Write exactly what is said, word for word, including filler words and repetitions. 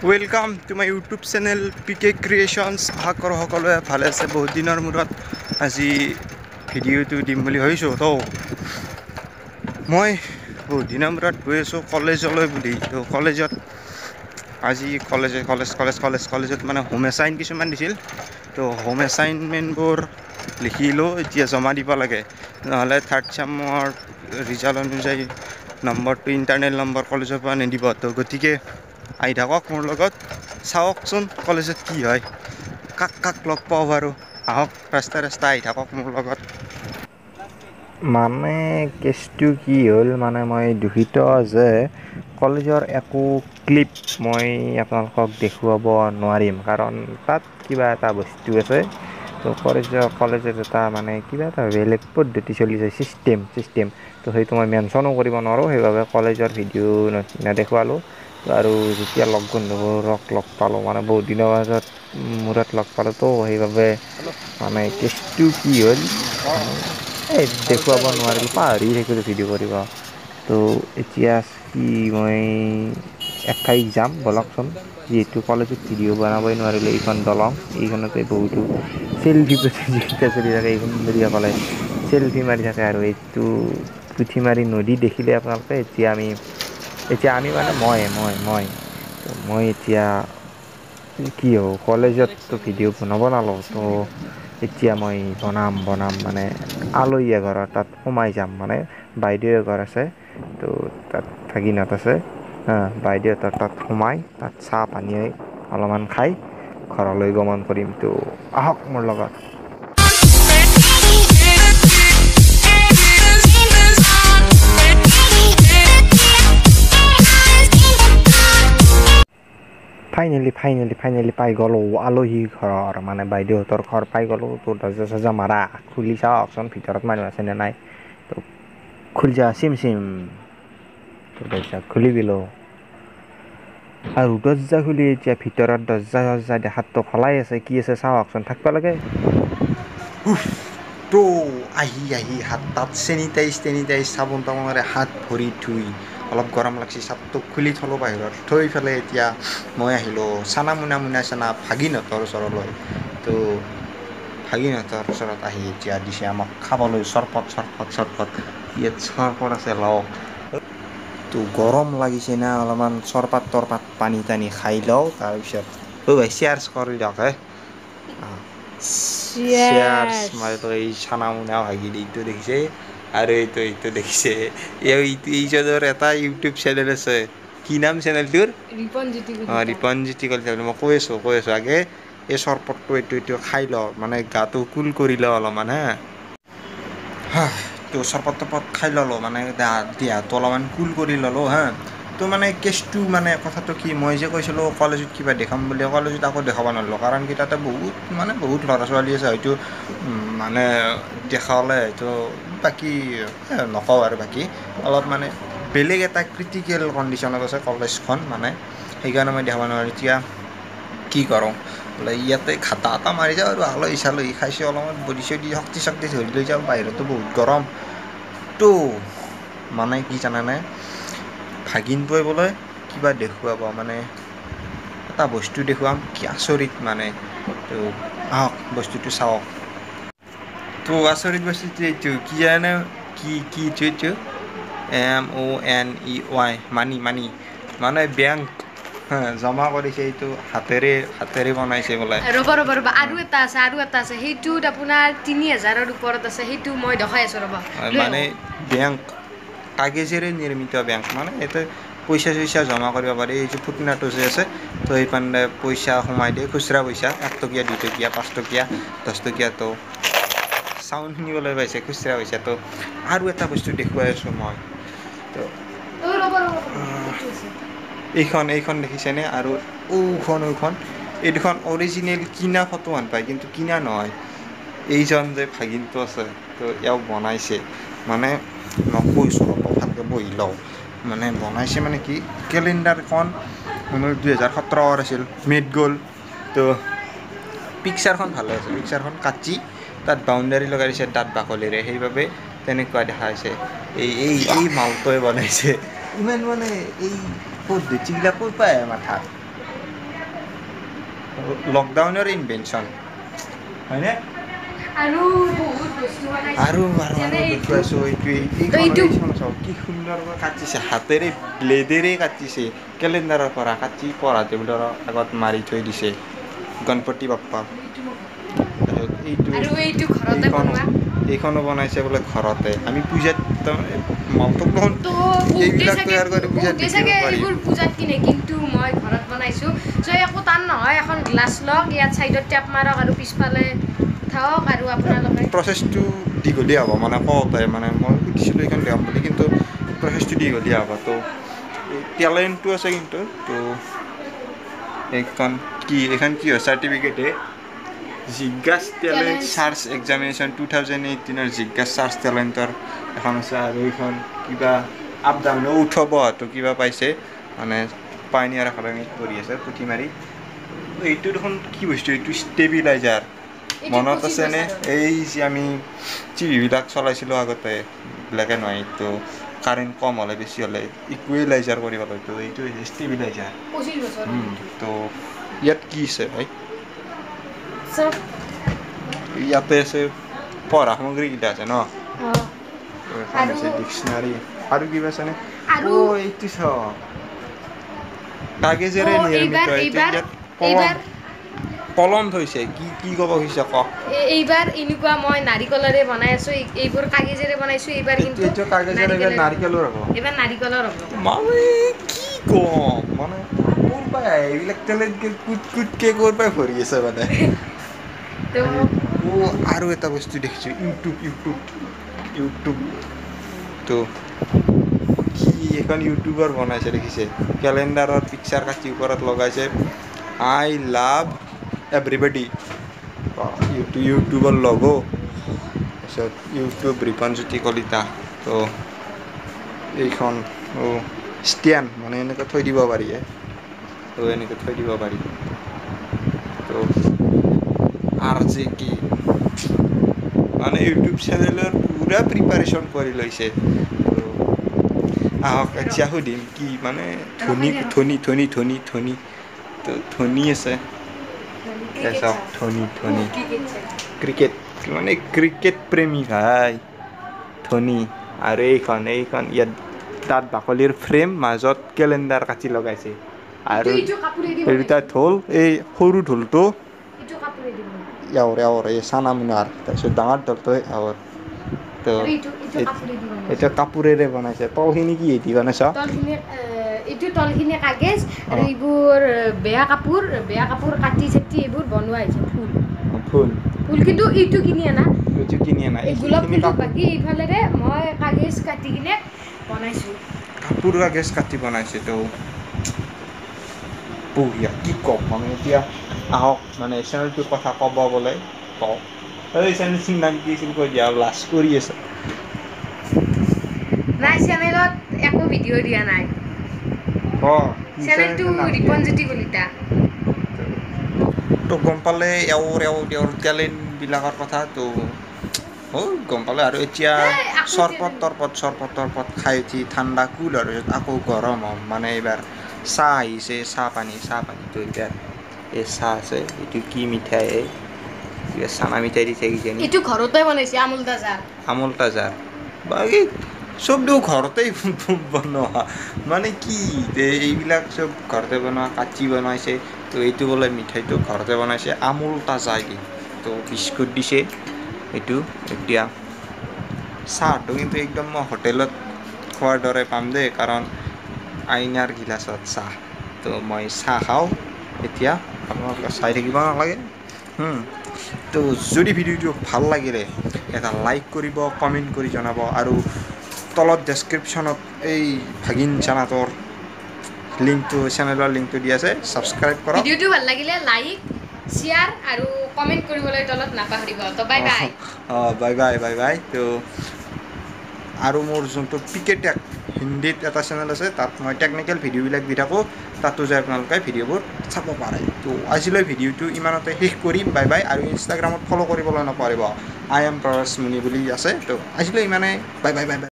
Welcome to my YouTube channel P K creations. আশা কৰোঁ সকলোৱে ভালে আছে। বহুত দিনৰ মূৰত আজি ভিডিঅ'টো দিম বুলি ভাবিছোঁ। তো মই বহুত দিনৰ মূৰত গৈ আছোঁ কলেজলৈ বুলি। তো কলেজত আজি কলেজ কলেজ কলেজ কলেজ কলেজত মানে হোম এছাইন কিছুমান দিছিল। তো হোম এছাইনমেণ্টবোৰ লিখিলোঁ, এতিয়া জমা দিব লাগে, নহ'লে থাৰ্ড চেমৰ ৰিজাল্ট অনুযায়ী নম্বৰটো ইণ্টাৰনেল নম্বৰ কলেজৰ পৰা নিদিব। তো গতিকে আহি থাকক মোৰ লগত, চাওকচোন কলেজত কি হয়, কাক কাক লগ পাওঁ বাৰু। আহক, ৰাস্তা ৰাস্তা আহি থাকক মোৰ লগত। মানে কেছটো কি হ'ল, মানে মই দুখিত যে কলেজৰ একো ক্লিপ মই আপোনালোকক দেখুৱাব নোৱাৰিম, কাৰণ তাত কিবা এটা বস্তু আছে। তো কলেজৰ কলেজত এটা মানে কিবা এটা বেলেগ পদ্ধতি চলি যায়, ছিষ্টেম ছিষ্টেম তো সেইটো মই মেনশ্যনো কৰিব নোৱাৰোঁ। সেইবাবে কলেজৰ ভিডিঅ' নেদেখুৱালোঁ। তো আৰু যেতিয়া লগ বন্ধুবোৰক লগ পালোঁ, মানে বহুত দিনৰ মাজত মূৰত লগ পালোঁ, তো সেইবাবে মানে কেছটো কি হ'ল, মানে এই দেখুৱাব নোৱাৰিলোঁ, পাহৰি থাকিলোঁ ভিডিঅ' কৰিব। তো এতিয়া কি মই এঠাইত যাম বলকচোন, যিহেতু কলেজত ভিডিঅ' বনাবই নোৱাৰিলোঁ। এইখন দলং, এইখনতে বহুতো চেল্ফি প্ৰতিযোগিতা চলি থাকে। এইখন সকলে চেল্ফি মাৰি থাকে, আৰু এইটো পুঠিমাৰি নদী দেখিলে আপোনালোকে, এতিয়া আমি এতিয়া আমি মানে মই মই মই তো মই এতিয়া কি হ'ব, কলেজততো ভিডিঅ' নবনালোঁ। তো এতিয়া মই বনাম বনাম মানে আলহী এঘৰৰ তাত সোমাই যাম। মানে বাইদেউ এঘৰ আছে, তো তাত ভাগিনহঁত আছে, বাইদেউহঁতৰ তাত সোমাই তাত চাহ পানী অলপমান খাই ঘৰলৈ গমন কৰিম। তো আহক মোৰ লগত। ফাইনেলি ফাইনেলি ফাইনেলি পাই গ'লোঁ আলহী ঘৰ, মানে বাইদেউহঁতৰ ঘৰ পাই গ'লোঁ। তো দৰ্জা চৰ্জা মাৰা, খুলি চাওকচোন ভিতৰত মানুহ আছেনে নাই। তো খুলি যা, চিম চিম। তো দৰ্জা খুলি দিলোঁ, আৰু দৰ্জা খুলি এতিয়া ভিতৰত দৰ্জা চৰ্জা দেখাততো খোলাই আছে, কি আছে চাওকচোন, থাকিব লাগে। উফ, তো আহি আহি হাত তাত চেনিটাইজ টেনিটাইজ চাবোন তাবোনেৰে হাত ভৰি ধুই অলপ গৰম লাগছি, চাটটো খুলি থলোঁ বাহিৰত, থৈ পেলাই এতিয়া মই আহিলোঁ চানা মুনা মুনা চানা ভাগিনহঁতৰ ওচৰলৈ। তো ভাগিনহঁতৰ ওচৰত আহি এতিয়া দিছে আমাক খাবলৈ চৰবত চৰবত চৰবত। ইয়াত চৰবত আছে, লওক। তো গৰম লাগিছে না, অলপমান চৰপাত তৰপাত পানী টানি খাই লওঁ, তাৰপিছত অ' ভাই চিয়াৰ্চ কৰি দিয়ক হে। চিয়াৰ্চ মাৰিলো। এই চানা মুনা ভাগিন এইটো দেখিছে, আৰু এইটো এইটো দেখিছে, এইটো এইজনৰ এটা ইউটিউব চেনেল আছে। কি নাম চেনেলটোৰ? ৰিপনজ্যোতি কলিতা। অঁ, ৰিপনজ্যোতি কলিতা বুলি। মই কৈ আছোঁ কৈ আছোঁ আগে এই চৰবতটো এইটো এইটো খাই লওঁ, মানে গাটো কুল কৰি লওঁ অলপমান হা। হা, তো চৰবত তৰবত খাই ল'লোঁ, মানে দেহাটো অলপমান কুল কৰি ল'লোঁ হা। তো মানে কেছটো মানে কথাটো কি, মই যে কৈছিলোঁ কলেজত কিবা দেখাম বুলি, কলেজত আকৌ দেখাব নোৱাৰিলোঁ, কাৰণ কি তাতে বহুত মানে বহুত ল'ৰা ছোৱালী আছে, হয়তো মানে দেখালে হয়তো বাকী নকওঁ আৰু বাকী অলপ মানে বেলেগ এটা ক্ৰিটিকেল কণ্ডিশ্যনত আছে কলেজখন, মানে সেইকাৰণে মই দেখাব নোৱাৰোঁ। এতিয়া কি কৰোঁ, বোলে ইয়াতে ঘাটা এটা মাৰি যাওঁ, আৰু আলহী চালহী খাইছোঁ, অলপমান বডি চডি শক্তি চক্তি ধৰি লৈ যাওঁ, বাহিৰতো বহুত গৰম। তো মানে কি জানানে, ভাগিনটোৱে বোলে কিবা দেখুৱাব, মানে এটা বস্তু দেখুৱাম, কি আচৰিত মানে। তো আহক বস্তুটো চাওক। তো আচৰিত বস্তুটো এইটো কি জানে, কি কি এইটো এইটো M O' N E Y, money money মানে বেংক জমা কৰিছে, এইটো হাতেৰে হাতেৰে বনাইছে বোলে। ৰ'ব ৰ'ব ৰ'ব, আৰু এটা আছে আৰু এটা আছে, সেইটোত আপোনাৰ তিনি হাজাৰৰ ওপৰত আছে, সেইটো মই দেখাই আছোঁ ৰ'ব। মানে বেংক, কাগজেৰে নিৰ্মিত বেংক, মানে ইয়াতে পইচা চইচা জমা কৰিব পাৰি। এই যে ফুটনাটো যে আছে, তো সেইপানে পইচা সোমাই দিয়ে, খুচুৰা পইচা, এক টকীয়া দুই টকীয়া পাঁচ টকীয়া দহ টকীয়াটো চাউণ্ড শুনিবলৈ পাইছে, খুচুৰা পইচাটো। আৰু এটা বস্তু দেখুৱাই আছোঁ মই, তো এইখন এইখন দেখিছেনে, আৰু ওখন ওখন এই দুখন অৰিজিনেল কিনা ফটো হেন পায়, কিন্তু কিনা নহয়। এইজন যে ভাগিনটো আছে, তো এওঁ বনাইছে, মানে মই কৈছোঁ ৰ'ব ভালকৈ বহি লওঁ। মানে বনাইছে মানে কি, কেলেণ্ডাৰখন দুহেজাৰ সোতৰৰ আছিল, মেড গ'ল। তো পিকচাৰখন ভালে আছে, পিকচাৰখন কাটি তাত বাউণ্ডাৰী লগাই দিছে দাঁত বাকলিৰে, সেইবাবে তেনেকুৱা দেখা হৈছে। এই এই এই মালটোৱে বনাইছে। ইমান মানে এই পদ্ধতিবিলাক ক'ৰ পৰা আহে মাথাত? লকডাউনৰ ইনভেনশ্যন হয়নে আৰু বহুত বস্তু বনাইছো আৰু আৰু যেনে আৰু এইটো। দেখুৱাইছোঁ এইটোৱে তো এইটো এইখন চাওক কি সুন্দৰকৈ কাটিছে হাতেৰে ব্লেডেৰে কাটিছে কেলেণ্ডাৰৰ পৰা কাটি পঢ়া টেবুলৰ আগত মাৰি থৈ দিছে গণপতি বাপ্পা এইটো আৰু এইটো ঘৰতে এইখনো বনোৱা এইখনো বনাইছে বোলে ঘৰতে আমি পূজাত তাৰমানে মালটোক দেখোন তো বহুতে এইবিলাক চাগে তৈয়াৰ কৰি পূজাত বহুতে বিকিব চাগে পাৰি এইবোৰ পূজাত কিনে কিন্তু মই ঘৰত বনাইছোঁ চ' একো টান নহয় এখন গ্লাছ লওক ইয়াত ছাইডত টেপ মাৰক আৰু পিছফালে থাকক আৰু আপোনালোকে প্ৰচেছটো দীঘলীয়া হ'ব মানে কওঁতে মানে মই সুধিছিলোঁ এইখন দেখাম বুলি কিন্তু প্ৰচেছটো দীঘলীয়া হ'ব তো টেলেণ্টটো আছে কিন্তু তো এইখন কি এইখন কি হয় চাৰ্টিফিকেটে জিজ্ঞাছ talent Challenge। Church examination two thousand এইটিনৰ জিজ্ঞাছ চাৰ্চ টেলেণ্টৰ এখন আছে আৰু এইখন কিবা আপ ডাউনো উঠব তো কিবা পাইছে মানে পাইনিয়াৰ একাডেমীত পঢ়ি আছে পুথিমাৰি এইটো দেখোন কি বস্তু এইটো ষ্টেবিলাইজাৰ এইটো মনত পঁচিছ আছেনে বছৰৰ এই যে আমি টিভিবিলাক চলাইছিলোঁ আগতে ব্লেক এণ্ড হোৱাইট তো কাৰেণ্ট কম হ'লে বেছি হ'লে ইকুৱেলাইজাৰ কৰিব লাগিব এইটো ষ্টেবিলাইজাৰ পঁচিছ বছৰৰ এইটো তো ইয়াত কি আছে ভাই চব ইয়াতে আছে পঢ়া সামগ্ৰীকেইটা আছে ন অঁ তো এখন আৰু আছে ডিক্সনাৰী আৰু কিবা আছেনে আৰু অ' এইটো চাওক তো কাগজেৰে নিৰ্মিত এইবাৰ এইটো এইবাৰ ইয়াত কলম এইবাৰ কলম থৈছে কি কি ক'ব খুজিছে কওক এইবাৰ এনেকুৱা মই নাৰিকলেৰে বনাই আছোঁ এইবোৰ কাগজেৰে বনাইছোঁ এইবাৰ এইটো কিন্তু এইটো কাগজেৰে এইবাৰ নাৰিকলেৰে নাৰিকলৰ হ'ব এইবাৰ নাৰিকলৰ হ'ব মানে কি কম মানে ক'ৰ পৰা আহে এইবিলাক টেলেণ্ট কুট কুটকে ক'ৰ পৰা ভৰি আছে মানে তো অ' আৰু এটা বস্তু দেখিছোঁ ইউটিউব ইউটিউব ইউটিউব তো কি এখন ইউটিউবাৰ বনাইছে দেখিছে কেলেণ্ডাৰৰ পিকচাৰ কাটি ওপৰত লগাইছে আই লাভ এভৰিবডি ইউটিউ ইউটিউবৰ লগ' তাৰপিছত ইউটিউব ৰিপনজ্যোতি কলিতা তো এইখন অ' ষ্টেণ্ড মানে এনেকৈ থৈ দিব পাৰি তো এনেকৈ থৈ দিব পাৰি তো আৰ জে কি মানে ইউটিউব চেনেলৰ পূৰা প্ৰিপাৰেশ্যন কৰি লৈছে তো আহক এতিয়া সুধিম কি মানে ধনী ধনী ধনী ধনী ধনী তো ধনী আছে এই ক্ৰিকেট চাওক চাওঁ ধনী ধনী বহুত ক্ৰিকেট চাওঁ ক্ৰিকেট মানে ক্ৰিকেট প্ৰেমী ভাই ধনী আৰু এইখন এইখন ইয়াত তাত বাকলিৰ ফ্ৰেম মাজত কেলেণ্ডাৰ কাটি লগাইছে ইটো আৰু ইটো কাপোৰেদি এই দুটা বনাইছোঁ ঢোল এই সৰু ঢোলটো ইটো কাপোৰেদি বনাইছোঁ এৱৰ এৱৰ এই চানা মুনাৰ তাৰপিছত ডাঙৰ ঢোলটো এৱৰ তো আৰু ইটো ইটো কাপোৰেদি এতিয়া বনাইছোঁ কাপোৰেৰে বনাইছে তলখিনি কি দি বনাইছ তলখিনি এইটো তলখিনি কাগজ আৰু অঁ এইবোৰ বেয়া কাপোৰ বেয়া কাপোৰ কাটি চাটি এইবোৰ বনোৱা হৈছে ফুল ফুল ফুল কিন্তু এইটো কিনি আনা এইটো কিনি আনা এই গোলাপ এইখিনি ফুলটো কাপোৰ বাকী এইফালেৰে মই কাগজ কাটি কিনে বনাইছোঁ কাপোৰ কাগজ কাটি বনাইছে তো বঢ়িয়া কি ক'ম মানে এতিয়া আহক মানে চেনেলটোৰ কথা ক'ব গ'লে কওক এই চেনেলটোৰ নাম কি আছিল কৈ দিয়া লাজ কৰি আছে নাই চেনেলত একো ভিডিঅ' দিয়া নাই ক কি চেনেলটো চেনেলটোৰ নাম কি ৰিপনজ্যোতি কলিতা তো গম পালে এওঁৰ এওঁ তেওঁৰ টেলেণ্টবিলাকৰ কথা তো হ'ল গম পালে আৰু এতিয়া হেই আকৌ চৰবত চেনেল তৰবত চৰবত তৰবত খাই উঠি ঠাণ্ডা কুল আৰু আকৌ গৰম হ'ম মানে এইবাৰ চাহ আহিছে চাহ পানী চাহ পানীটো এতিয়া এই চাহ আছে এইটো কি মিঠাই এই কিবা চানা মিঠাই দিছে কিজানি এইটো ঘৰতে বনাইছে আমুল তাজা আমুল তাজা বাকী চব দিওঁ ঘৰতেই বনোৱা মানে কি এইবিলাক চব ঘৰতে বনোৱা কাঠি বনাইছে তো এইটো বোলে মিঠাইটো ঘৰতে বনাইছে আমুল তাজা দি তো বিস্কুট দিছে এইটো এতিয়া চাহটো কিন্তু একদম মই হোটেলত খোৱাৰ দৰে পাম দেই কাৰণ আইনাৰ গিলাচত চাহ তো মই চাহ খাওঁ এতিয়া আপোনালোকে চাই থাকিব নালাগে তো যদি ভিডিঅ'টো ভাল লাগিলে এটা লাইক কৰিব কমেণ্ট কৰি জনাব আৰু তলত ডেছক্ৰিপশ্যনত এই ভাগিন চানাটোৰ লিংকটো চেনেলৰ লিংকটো দি আছে ছাবস্ক্ৰাইব কৰক ভিডিঅ'টো ভাল লাগিলে লাইক শ্বেয়াৰ আৰু কমেণ্ট কৰিবলৈ তলত নাপাহৰিব তো বাই অঁ বাই অঁ বাই বাই বাই বাই তো আৰু মোৰ যোনটো পিকে টেক হিন্দীত এটা চেনেল আছে তাত মই টেকনিকেল ভিডিঅ'বিলাক দি থাকোঁ তাতো যায় আপোনালোকে ভিডিঅ'বোৰ চাব পাৰে তো আজিলৈ ভিডিঅ'টো ইমানতে শেষ কৰিম বাই বাই আৰু ইনষ্টাগ্ৰামত ফ'ল' কৰিবলৈ নপাহৰিব আই এম পাৰস মুনি বুলি আছে তো আজিলৈ ইমানে বাই বাই বাই বাই